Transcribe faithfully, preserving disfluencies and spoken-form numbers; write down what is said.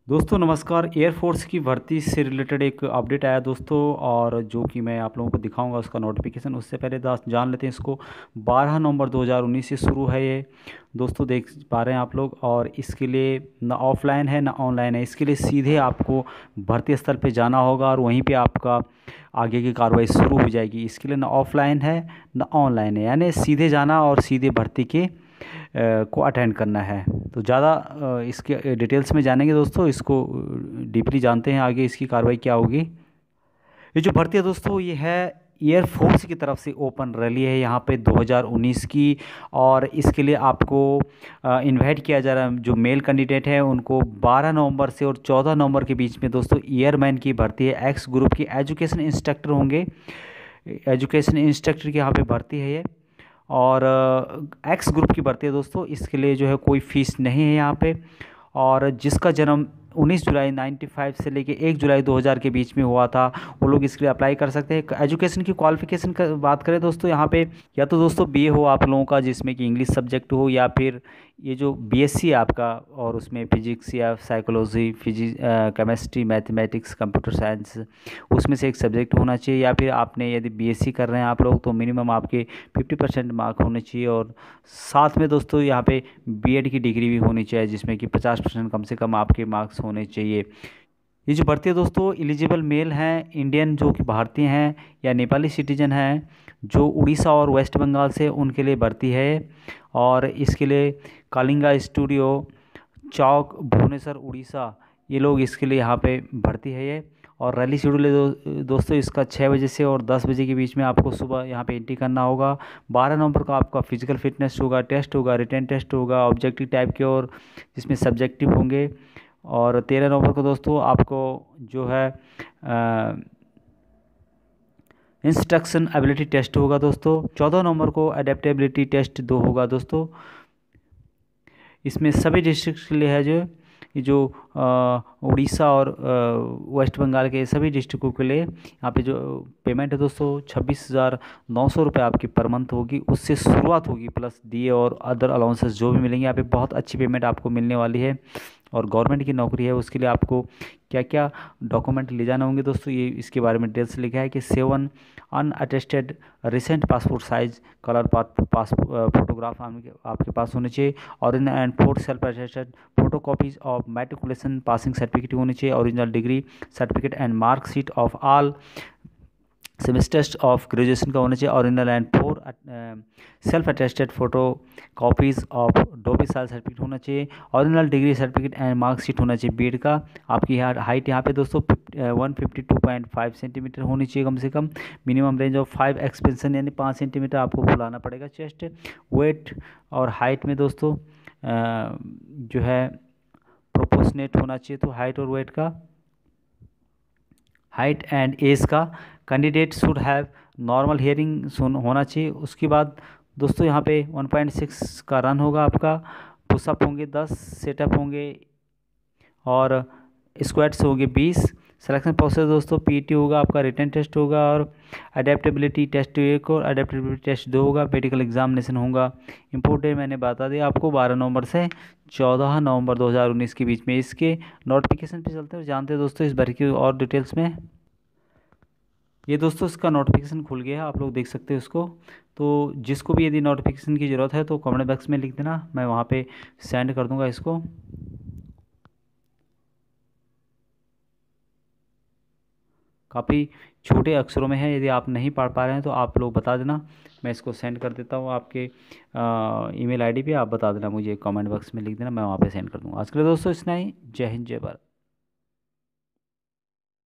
दोस्तों नमस्कार। एयरफोर्स की भर्ती से रिलेटेड एक अपडेट आया दोस्तों, और जो कि मैं आप लोगों को दिखाऊंगा उसका नोटिफिकेशन। उससे पहले दास जान लेते हैं इसको। बारह नवंबर दो हज़ार उन्नीस से शुरू है ये दोस्तों, देख पा रहे हैं आप लोग। और इसके लिए ना ऑफलाइन है ना ऑनलाइन है। इसके लिए सीधे आपको भर्ती स्थल पे जाना होगा और वहीं पे आपका आगे की कार्रवाई शुरू हो जाएगी। इसके लिए ना ऑफलाइन है ना ऑनलाइन है, यानी सीधे जाना और सीधे भर्ती के अ, को अटेंड करना है। तो ज़्यादा अ, इसके डिटेल्स में जानेंगे दोस्तों, इसको डीपली जानते हैं आगे इसकी कार्रवाई क्या होगी। ये जो भर्ती है दोस्तों, ये है एयरफोर्स की तरफ से ओपन रैली है यहाँ पे दो हज़ार उन्नीस की। और इसके लिए आपको इनवाइट किया जा रहा है। जो मेल कैंडिडेट है उनको बारह नवंबर से और चौदह नवंबर के बीच में दोस्तों एयरमैन की भर्ती है। एक्स ग्रुप की एजुकेशन इंस्ट्रक्टर होंगे। एजुकेशन इंस्ट्रक्टर की यहाँ पे भर्ती है ये। और एक्स ग्रुप की भर्ती है दोस्तों। इसके लिए जो है कोई फ़ीस नहीं है यहाँ पे। और जिसका जन्म उन्नीस जुलाई पचानवे से लेके एक जुलाई दो हज़ार के बीच में हुआ था, वो लोग इसके लिए अप्लाई कर सकते हैं। एजुकेशन की क्वालिफिकेशन का बात करें दोस्तों, यहाँ पे या तो दोस्तों बीए हो आप लोगों का, जिसमें कि इंग्लिश सब्जेक्ट हो, या फिर ये जो बीएससी है आपका और उसमें फिजिक्स या psychology, physics, chemistry, mathematics, computer science, उसमें से एक सब्जेक्ट होना चाहिए। या फिर आपने यदि बीएससी कर रहे हैं आप लोग, तो मिनिमम आपके फिफ्टी परसेंट मार्क होने चाहिए। और साथ में दोस्तों यहाँ पे बीएड की डिग्री भी होनी चाहिए, जिसमें कि पचास परसेंट कम से कम आपके मार्क्स होने चाहिए। ये जो भर्ती है दोस्तों, एलिजिबल मेल हैं, इंडियन जो कि भारतीय हैं या नेपाली सिटीजन हैं, जो उड़ीसा और वेस्ट बंगाल से, उनके लिए भर्ती है। और इसके लिए कलिंगा स्टूडियो, चौक, भुवनेश्वर, उड़ीसा, ये लोग इसके लिए यहाँ पे भर्ती है ये। और रैली शेड्यूल है दो, दोस्तों इसका छः बजे से और दस बजे के बीच में आपको सुबह यहाँ पे एंट्री करना होगा। बारह नवंबर को आपका फिजिकल फिटनेस होगा, टेस्ट होगा, रिटन टेस्ट होगा, ऑब्जेक्टिव टाइप के, और जिसमें सब्जेक्टिव होंगे। और तेरह नवंबर को दोस्तों आपको जो है इंस्ट्रक्शन एबिलिटी टेस्ट होगा दोस्तों। चौदह नवंबर को अडेप्टेबिलिटी टेस्ट दो होगा दोस्तों। इसमें सभी डिस्ट्रिक्ट के लिए है, जो ये जो उड़ीसा और आ, वेस्ट बंगाल के सभी डिस्ट्रिक्टों के लिए यहाँ पे जो पेमेंट है दोस्तों, छब्बीस हज़ार नौ सौ रुपये आपकी पर मंथ होगी। उससे शुरुआत होगी, प्लस दिए और अदर अलाउंसेस जो भी मिलेंगे यहाँ पे बहुत अच्छी पेमेंट आपको मिलने वाली है। और गवर्नमेंट की नौकरी है, उसके लिए आपको क्या क्या डॉक्यूमेंट ले जाने होंगे दोस्तों, ये इसके बारे में डिटेल्स लिखा है कि seven unattested recent passport size colour pass photograph आपके पास होने चाहिए। Original and four self attested photo copies of matriculation passing certificate होनी चाहिए। Original degree certificate and marksheet of all semesters of graduation का होना चाहिए। Original and four self attested photo copies of domicile certificate होना चाहिए। Original degree certificate and marksheet होना चाहिए BEd का। आपकी यहाँ हाइट यहाँ पे दोस्तों one fifty two point five centimetre होनी चाहिए कम से कम। Minimum range of five expansion यानी पाँच सेंटीमीटर आपको फुलाना पड़ेगा चेस्ट। वेट और हाइट में दोस्तों uh, जो है प्रोपोर्शनेट होना चाहिए, तो हाइट और वेट का, हाइट एंड एज का। Candidate should have normal hearing सुन होना चाहिए। उसके बाद दोस्तों यहाँ पे वन पॉइंट सिक्स का रन होगा आपका, पुशअप होंगे दस, सेटअप होंगे और स्क्वाट्स होंगे बीस। सिलेक्शन प्रोसेस दोस्तों, पीटी होगा आपका, रिटन टेस्ट होगा और अडेप्टेबिलिटी टेस्ट एक और अडेप्टेबिलिटी टेस्ट दो होगा, मेडिकल एग्जामिनेशन होगा। इम्पोर्टेंट मैंने बता दिया आपको, बारह नवंबर से चौदह नवंबर दो हज़ार उन्नीस के बीच में। इसके नोटिफिकेशन पे चलते हुए जानते हैं दोस्तों इस बार की और डिटेल्स में। ये दोस्तों इसका नोटिफिकेशन खुल गया है, आप लोग देख सकते हो इसको। तो जिसको भी यदि नोटिफिकेशन की ज़रूरत है तो कमेंट बॉक्स में लिख देना, मैं वहाँ पे सेंड कर दूँगा इसको। काफ़ी छोटे अक्षरों में है, यदि आप नहीं पढ़ पा रहे हैं तो आप लोग बता देना, मैं इसको सेंड कर देता हूँ आपके ईमेल आईडी पे। आप बता देना मुझे, कमेंट बॉक्स में लिख देना, मैं वहाँ पे सेंड कर दूँगा। आज के लिए दोस्तों इतना ही। जय हिंद, जय भारत।